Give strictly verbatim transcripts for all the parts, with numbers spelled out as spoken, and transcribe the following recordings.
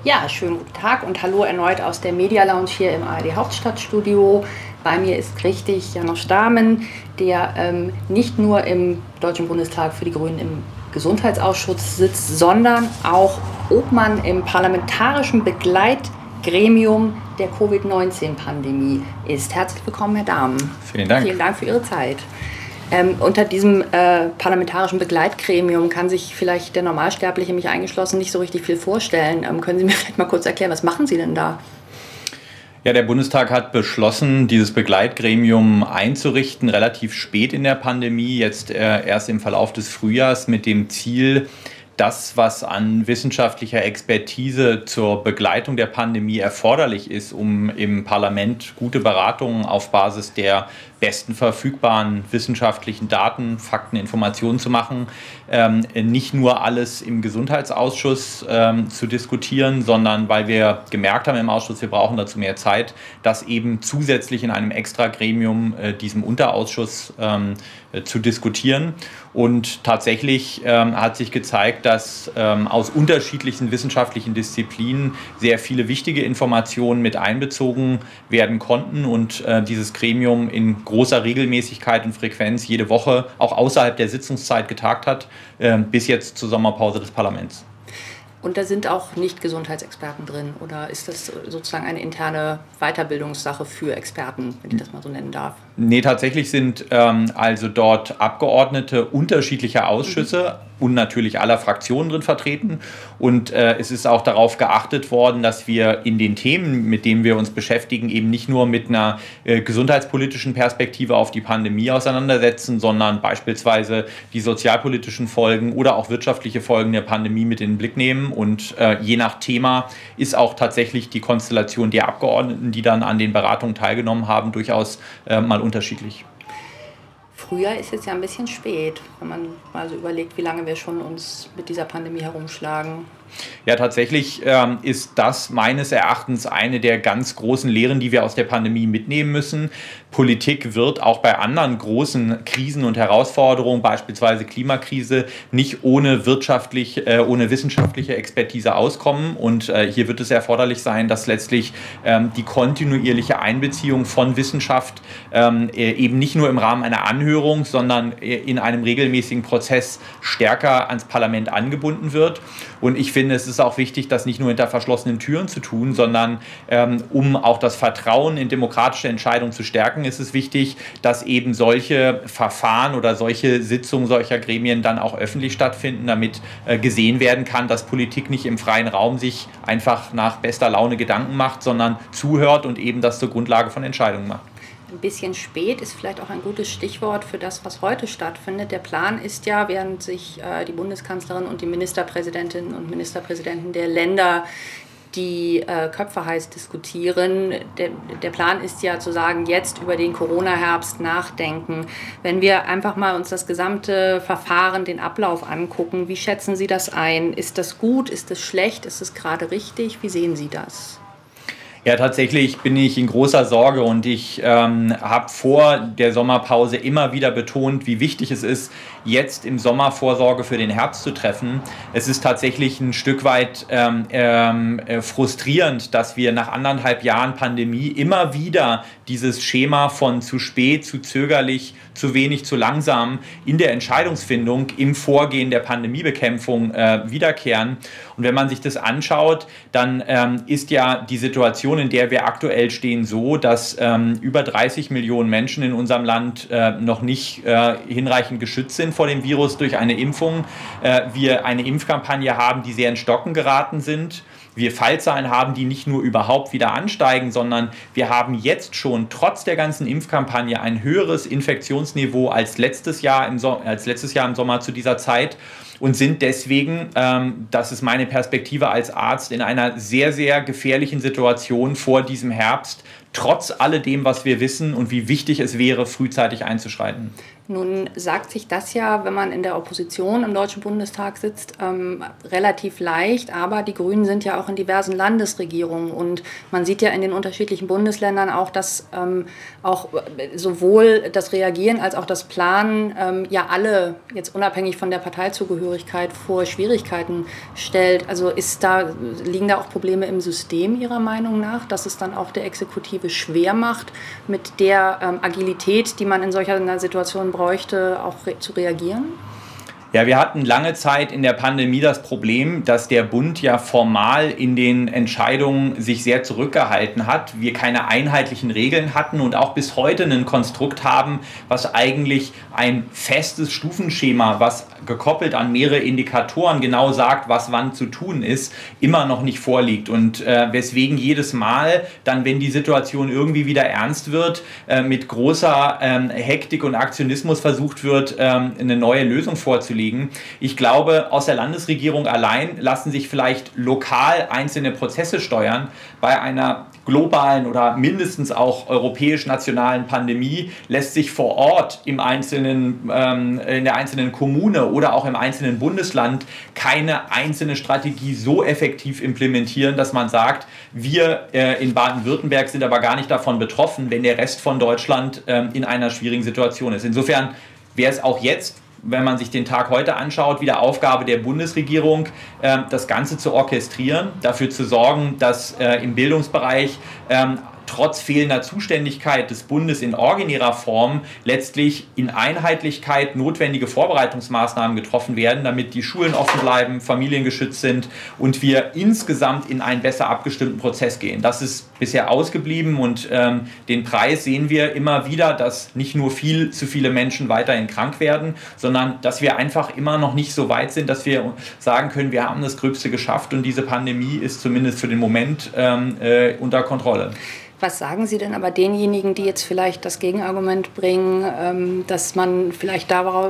Ja, schönen guten Tag und hallo erneut aus der Media Lounge hier im A R D Hauptstadtstudio. Bei mir ist richtig Janosch Dahmen, der ähm, nicht nur im Deutschen Bundestag für die Grünen im Gesundheitsausschuss sitzt, sondern auch Obmann im parlamentarischen Begleitgremium der Covid neunzehn Pandemie ist. Herzlich willkommen, Herr Dahmen. Vielen Dank. Vielen Dank für Ihre Zeit. Ähm, unter diesem äh, parlamentarischen Begleitgremium kann sich vielleicht der Normalsterbliche, mich eingeschlossen, nicht so richtig viel vorstellen. Ähm, können Sie mir vielleicht mal kurz erklären, was machen Sie denn da? Ja, der Bundestag hat beschlossen, dieses Begleitgremium einzurichten, relativ spät in der Pandemie, jetzt äh, erst im Verlauf des Frühjahrs mit dem Ziel, das, was an wissenschaftlicher Expertise zur Begleitung der Pandemie erforderlich ist, um im Parlament gute Beratungen auf Basis der besten verfügbaren wissenschaftlichen Daten, Fakten, Informationen zu machen, ähm, nicht nur alles im Gesundheitsausschuss ähm, zu diskutieren, sondern weil wir gemerkt haben im Ausschuss, wir brauchen dazu mehr Zeit, das eben zusätzlich in einem Extra-Gremium, äh, diesem Unterausschuss, ähm, äh, zu diskutieren. Und tatsächlich ähm, hat sich gezeigt, dass ähm, aus unterschiedlichen wissenschaftlichen Disziplinen sehr viele wichtige Informationen mit einbezogen werden konnten und äh, dieses Gremium in großer Regelmäßigkeit und Frequenz jede Woche auch außerhalb der Sitzungszeit getagt hat, äh, bis jetzt zur Sommerpause des Parlaments. Und da sind auch Nicht-Gesundheitsexperten drin, oder ist das sozusagen eine interne Weiterbildungssache für Experten, wenn ich das mal so nennen darf? Nee, tatsächlich sind ähm, also dort Abgeordnete unterschiedlicher Ausschüsse mhm. und natürlich aller Fraktionen drin vertreten. Und äh, es ist auch darauf geachtet worden, dass wir in den Themen, mit denen wir uns beschäftigen, eben nicht nur mit einer äh, gesundheitspolitischen Perspektive auf die Pandemie auseinandersetzen, sondern beispielsweise die sozialpolitischen Folgen oder auch wirtschaftliche Folgen der Pandemie mit in den Blick nehmen. Und äh, je nach Thema ist auch tatsächlich die Konstellation der Abgeordneten, die dann an den Beratungen teilgenommen haben, durchaus äh, mal unterschiedlich. Frühjahr ist jetzt ja ein bisschen spät, wenn man mal so überlegt, wie lange wir schon uns mit dieser Pandemie herumschlagen. Ja, tatsächlich ähm, ist das meines Erachtens eine der ganz großen Lehren, die wir aus der Pandemie mitnehmen müssen. Politik wird auch bei anderen großen Krisen und Herausforderungen, beispielsweise Klimakrise, nicht ohne wirtschaftlich, äh, ohne wissenschaftliche Expertise auskommen. Und äh, hier wird es erforderlich sein, dass letztlich ähm, die kontinuierliche Einbeziehung von Wissenschaft ähm, eben nicht nur im Rahmen einer Anhörung, sondern in einem regelmäßigen Prozess stärker ans Parlament angebunden wird. Und ich finde, es ist auch wichtig, das nicht nur hinter verschlossenen Türen zu tun, sondern ähm, um auch das Vertrauen in demokratische Entscheidungen zu stärken, ist es wichtig, dass eben solche Verfahren oder solche Sitzungen solcher Gremien dann auch öffentlich stattfinden, damit äh, gesehen werden kann, dass Politik nicht im freien Raum sich einfach nach bester Laune Gedanken macht, sondern zuhört und eben das zur Grundlage von Entscheidungen macht. Ein bisschen spät ist vielleicht auch ein gutes Stichwort für das, was heute stattfindet. Der Plan ist ja, während sich äh, die Bundeskanzlerin und die Ministerpräsidentinnen und Ministerpräsidenten der Länder die äh, Köpfe heiß diskutieren. Der, der Plan ist ja zu sagen, jetzt über den Corona-Herbst nachdenken. Wenn wir einfach mal uns das gesamte Verfahren, den Ablauf angucken, wie schätzen Sie das ein? Ist das gut? Ist das schlecht? Ist es gerade richtig? Wie sehen Sie das? Ja, tatsächlich bin ich in großer Sorge und ich ähm, habe vor der Sommerpause immer wieder betont, wie wichtig es ist, jetzt im Sommer Vorsorge für den Herbst zu treffen. Es ist tatsächlich ein Stück weit ähm, ähm, frustrierend, dass wir nach anderthalb Jahren Pandemie immer wieder dieses Schema von zu spät, zu zögerlich, zu wenig, zu langsam in der Entscheidungsfindung im Vorgehen der Pandemiebekämpfung äh, wiederkehren. Und wenn man sich das anschaut, dann ähm, ist ja die Situation, in der wir aktuell stehen, so, dass ähm, über dreißig Millionen Menschen in unserem Land äh, noch nicht äh, hinreichend geschützt sind vor dem Virus durch eine Impfung. Äh, wir eine Impfkampagne haben, die sehr in Stocken geraten sind. Wir Fallzahlen haben, die nicht nur überhaupt wieder ansteigen, sondern wir haben jetzt schon trotz der ganzen Impfkampagne ein höheres Infektionsniveau als letztes Jahr im, so- als letztes Jahr im Sommer zu dieser Zeit. Und sind deswegen, ähm, das ist meine Perspektive als Arzt, in einer sehr, sehr gefährlichen Situation vor diesem Herbst, trotz alledem, was wir wissen und wie wichtig es wäre, frühzeitig einzuschreiten. Nun sagt sich das ja, wenn man in der Opposition im Deutschen Bundestag sitzt, ähm, relativ leicht, aber die Grünen sind ja auch in diversen Landesregierungen und man sieht ja in den unterschiedlichen Bundesländern auch, dass ähm, auch sowohl das Reagieren als auch das Planen ähm, ja alle, jetzt unabhängig von der Parteizugehörigkeit, Staatsangehörigkeit vor Schwierigkeiten stellt. Also ist da, liegen da auch Probleme im System Ihrer Meinung nach, dass es dann auch der Exekutive schwer macht, mit der ähm, Agilität, die man in solcher einer Situation bräuchte, auch re- zu reagieren? Ja, wir hatten lange Zeit in der Pandemie das Problem, dass der Bund ja formal in den Entscheidungen sich sehr zurückgehalten hat. Wir keine einheitlichen Regeln hatten und auch bis heute ein Konstrukt haben, was eigentlich ein festes Stufenschema, was gekoppelt an mehrere Indikatoren genau sagt, was wann zu tun ist, immer noch nicht vorliegt. Und äh, weswegen jedes Mal dann, wenn die Situation irgendwie wieder ernst wird, äh, mit großer ähm, Hektik und Aktionismus versucht wird, ähm, eine neue Lösung vorzulegen. Ich glaube, aus der Landesregierung allein lassen sich vielleicht lokal einzelne Prozesse steuern. Bei einer globalen oder mindestens auch europäisch-nationalen Pandemie lässt sich vor Ort im einzelnen, ähm, in der einzelnen Kommune oder auch im einzelnen Bundesland keine einzelne Strategie so effektiv implementieren, dass man sagt, wir äh, in Baden-Württemberg sind aber gar nicht davon betroffen, wenn der Rest von Deutschland ähm, in einer schwierigen Situation ist. Insofern wäre es auch jetzt, wenn man sich den Tag heute anschaut, wieder Aufgabe der Bundesregierung, äh, das Ganze zu orchestrieren, dafür zu sorgen, dass äh, im Bildungsbereich ähm, trotz fehlender Zuständigkeit des Bundes in originärer Form letztlich in Einheitlichkeit notwendige Vorbereitungsmaßnahmen getroffen werden, damit die Schulen offen bleiben, Familien geschützt sind und wir insgesamt in einen besser abgestimmten Prozess gehen. Das ist bisher ausgeblieben und ähm, den Preis sehen wir immer wieder, dass nicht nur viel zu viele Menschen weiterhin krank werden, sondern dass wir einfach immer noch nicht so weit sind, dass wir sagen können, wir haben das Gröbste geschafft und diese Pandemie ist zumindest für den Moment ähm, äh, unter Kontrolle. Was sagen Sie denn aber denjenigen, die jetzt vielleicht das Gegenargument bringen, dass man vielleicht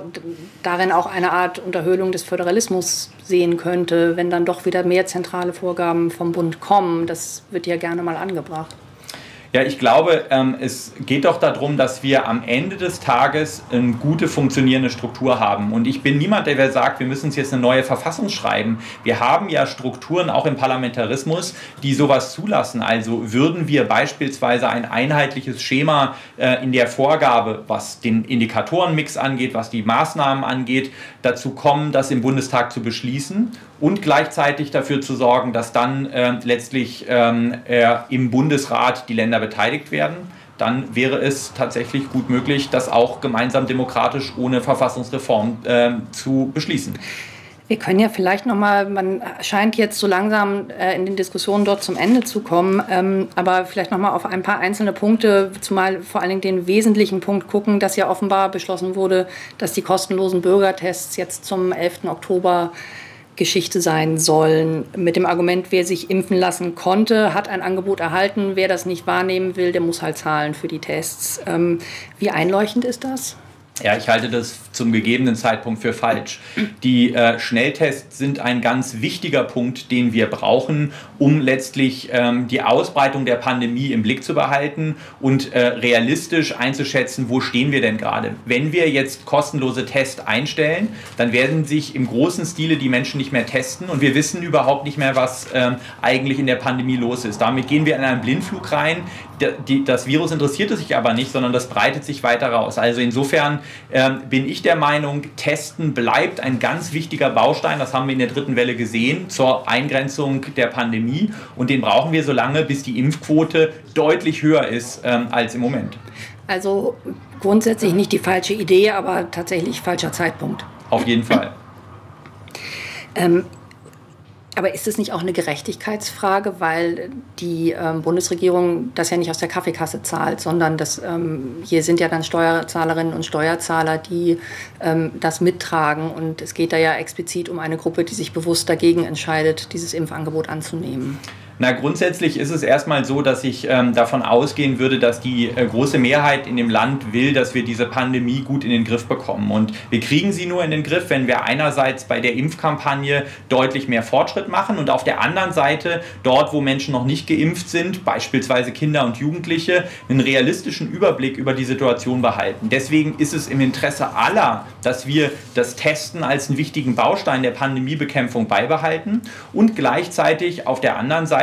darin auch eine Art Unterhöhlung des Föderalismus sehen könnte, wenn dann doch wieder mehr zentrale Vorgaben vom Bund kommen? Das wird ja gerne mal angebracht. Ja, ich glaube, ähm, es geht doch darum, dass wir am Ende des Tages eine gute funktionierende Struktur haben. Und ich bin niemand, der sagt, wir müssen uns jetzt eine neue Verfassung schreiben. Wir haben ja Strukturen auch im Parlamentarismus, die sowas zulassen. Also würden wir beispielsweise ein einheitliches Schema äh, in der Vorgabe, was den Indikatorenmix angeht, was die Maßnahmen angeht, dazu kommen, das im Bundestag zu beschließen und gleichzeitig dafür zu sorgen, dass dann äh, letztlich ähm, äh, im Bundesrat die Länder beteiligt werden, dann wäre es tatsächlich gut möglich, das auch gemeinsam demokratisch ohne Verfassungsreform äh, zu beschließen. Wir können ja vielleicht noch mal, man scheint jetzt so langsam äh, in den Diskussionen dort zum Ende zu kommen, ähm, aber vielleicht noch mal auf ein paar einzelne Punkte, zumal vor allen Dingen den wesentlichen Punkt gucken, dass ja offenbar beschlossen wurde, dass die kostenlosen Bürgertests jetzt zum elften Oktober Geschichte sein sollen. Mit dem Argument, wer sich impfen lassen konnte, hat ein Angebot erhalten. Wer das nicht wahrnehmen will, der muss halt zahlen für die Tests. Ähm, wie einleuchtend ist das? Ja, ich halte das zum gegebenen Zeitpunkt für falsch. Die äh, Schnelltests sind ein ganz wichtiger Punkt, den wir brauchen, um letztlich ähm, die Ausbreitung der Pandemie im Blick zu behalten und äh, realistisch einzuschätzen, wo stehen wir denn gerade. Wenn wir jetzt kostenlose Tests einstellen, dann werden sich im großen Stile die Menschen nicht mehr testen und wir wissen überhaupt nicht mehr, was ähm, eigentlich in der Pandemie los ist. Damit gehen wir in einen Blindflug rein. D- die, das Virus interessiert es sich aber nicht, sondern das breitet sich weiter raus. Also insofern ähm, bin ich der Meinung, Testen bleibt ein ganz wichtiger Baustein, das haben wir in der dritten Welle gesehen, zur Eingrenzung der Pandemie und den brauchen wir so lange, bis die Impfquote deutlich höher ist ähm, als im Moment. Also grundsätzlich nicht die falsche Idee, aber tatsächlich falscher Zeitpunkt. Auf jeden Fall. Ähm, Aber ist es nicht auch eine Gerechtigkeitsfrage, weil die ähm, Bundesregierung das ja nicht aus der Kaffeekasse zahlt, sondern das, ähm, hier sind ja dann Steuerzahlerinnen und Steuerzahler, die ähm, das mittragen. Und es geht da ja explizit um eine Gruppe, die sich bewusst dagegen entscheidet, dieses Impfangebot anzunehmen. Na, grundsätzlich ist es erstmal so, dass ich ähm, davon ausgehen würde, dass die äh, große Mehrheit in dem Land will, dass wir diese Pandemie gut in den Griff bekommen. Und wir kriegen sie nur in den Griff, wenn wir einerseits bei der Impfkampagne deutlich mehr Fortschritt machen und auf der anderen Seite dort, wo Menschen noch nicht geimpft sind, beispielsweise Kinder und Jugendliche, einen realistischen Überblick über die Situation behalten. Deswegen ist es im Interesse aller, dass wir das Testen als einen wichtigen Baustein der Pandemiebekämpfung beibehalten und gleichzeitig auf der anderen Seite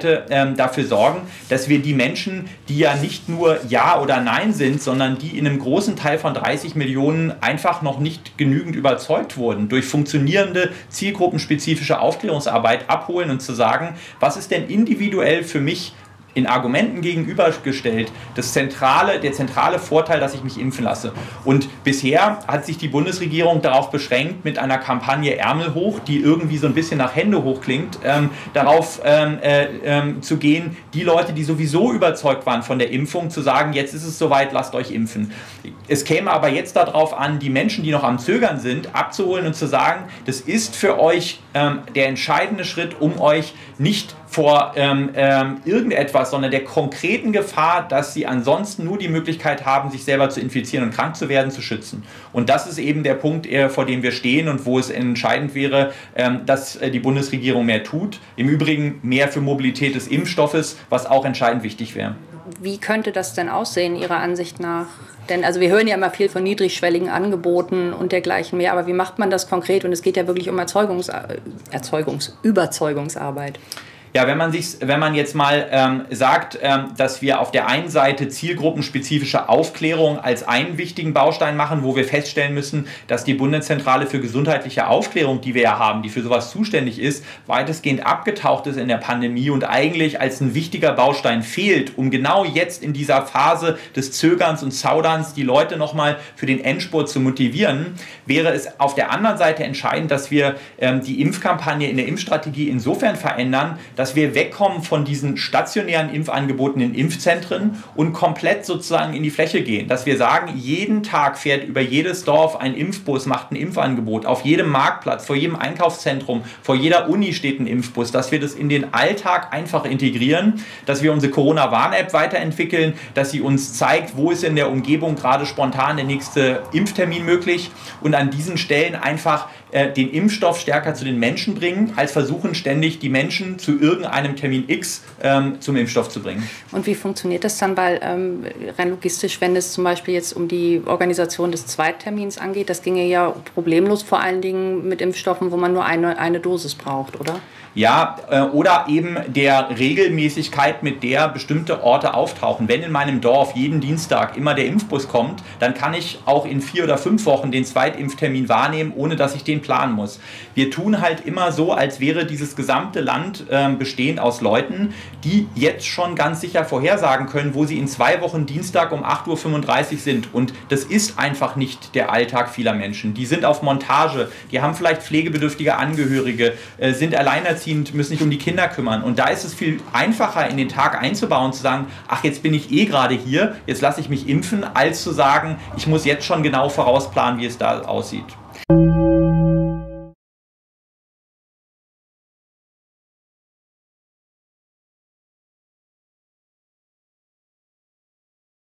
Seite ähm, dafür sorgen, dass wir die Menschen, die ja nicht nur Ja oder Nein sind, sondern die in einem großen Teil von dreißig Millionen einfach noch nicht genügend überzeugt wurden, durch funktionierende, zielgruppenspezifische Aufklärungsarbeit abholen und zu sagen, was ist denn individuell für mich in Argumenten gegenübergestellt, das zentrale, der zentrale Vorteil, dass ich mich impfen lasse. Und bisher hat sich die Bundesregierung darauf beschränkt, mit einer Kampagne Ärmel hoch, die irgendwie so ein bisschen nach Hände hoch klingt, ähm, darauf ähm, äh, ähm, zu gehen, die Leute, die sowieso überzeugt waren von der Impfung, zu sagen, jetzt ist es soweit, lasst euch impfen. Es käme aber jetzt darauf an, die Menschen, die noch am Zögern sind, abzuholen und zu sagen, das ist für euch ähm, der entscheidende Schritt, um euch nicht vor ähm, ähm, irgendetwas, sondern der konkreten Gefahr, dass sie ansonsten nur die Möglichkeit haben, sich selber zu infizieren und krank zu werden, zu schützen. Und das ist eben der Punkt, vor dem wir stehen und wo es entscheidend wäre, ähm, dass die Bundesregierung mehr tut. Im Übrigen mehr für Mobilität des Impfstoffes, was auch entscheidend wichtig wäre. Wie könnte das denn aussehen, Ihrer Ansicht nach? Denn also wir hören ja immer viel von niedrigschwelligen Angeboten und dergleichen mehr, aber wie macht man das konkret? Und es geht ja wirklich um Erzeugungs Erzeugungs Überzeugungsarbeit. Ja, wenn man sich, wenn man jetzt mal ähm, sagt, ähm, dass wir auf der einen Seite zielgruppenspezifische Aufklärung als einen wichtigen Baustein machen, wo wir feststellen müssen, dass die Bundeszentrale für gesundheitliche Aufklärung, die wir ja haben, die für sowas zuständig ist, weitestgehend abgetaucht ist in der Pandemie und eigentlich als ein wichtiger Baustein fehlt, um genau jetzt in dieser Phase des Zögerns und Zauderns die Leute nochmal für den Endspurt zu motivieren, wäre es auf der anderen Seite entscheidend, dass wir ähm, die Impfkampagne in der Impfstrategie insofern verändern, dass wir wegkommen von diesen stationären Impfangeboten in Impfzentren und komplett sozusagen in die Fläche gehen. Dass wir sagen, jeden Tag fährt über jedes Dorf ein Impfbus, macht ein Impfangebot. Auf jedem Marktplatz, vor jedem Einkaufszentrum, vor jeder Uni steht ein Impfbus. Dass wir das in den Alltag einfach integrieren, dass wir unsere Corona-Warn-App weiterentwickeln, dass sie uns zeigt, wo ist in der Umgebung gerade spontan der nächste Impftermin möglich und an diesen Stellen einfach äh, den Impfstoff stärker zu den Menschen bringen, als versuchen ständig die Menschen zu irgendeinem Termin X ähm, zum Impfstoff zu bringen. Und wie funktioniert das dann? Weil ähm, rein logistisch, wenn es zum Beispiel jetzt um die Organisation des Zweittermins angeht, das ginge ja problemlos vor allen Dingen mit Impfstoffen, wo man nur eine, eine Dosis braucht, oder? Ja, äh, oder eben der Regelmäßigkeit, mit der bestimmte Orte auftauchen. Wenn in meinem Dorf jeden Dienstag immer der Impfbus kommt, dann kann ich auch in vier oder fünf Wochen den Zweitimpftermin wahrnehmen, ohne dass ich den planen muss. Wir tun halt immer so, als wäre dieses gesamte Land äh, bestehend aus Leuten, die jetzt schon ganz sicher vorhersagen können, wo sie in zwei Wochen Dienstag um acht Uhr fünfunddreißig sind. Und das ist einfach nicht der Alltag vieler Menschen. Die sind auf Montage, die haben vielleicht pflegebedürftige Angehörige, äh, sind alleinerziehend, müssen sich um die Kinder kümmern. Und da ist es viel einfacher, in den Tag einzubauen, zu sagen, ach, jetzt bin ich eh gerade hier, jetzt lasse ich mich impfen, als zu sagen, ich muss jetzt schon genau vorausplanen, wie es da aussieht.